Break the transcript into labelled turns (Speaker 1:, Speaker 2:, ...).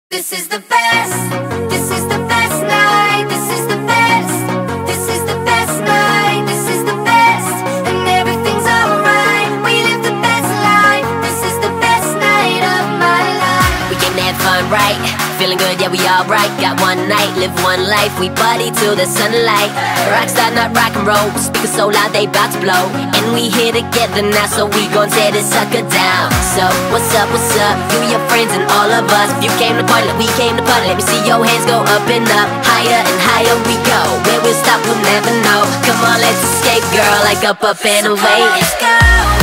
Speaker 1: This is the best. This is the best night. This is the best. This is the best night. This is the best. And everything's alright. We live the best life. This is the best night of my life.
Speaker 2: We came to have fun, right? Feeling good, yeah, we alright. Got one night, live one life. We party till the sunlight. Rockstar, not rock and roll. Speakers so loud, they bout to blow. And we here together now, so we gon' tear this sucker down. So, what's up, what's up? You and your friends and all of us. If you came to party like we came to party, let me see your hands go up and up. Higher and higher we go. Where we'll stop, we'll never know. Come on, let's escape, girl, like up and away.
Speaker 1: Let's go.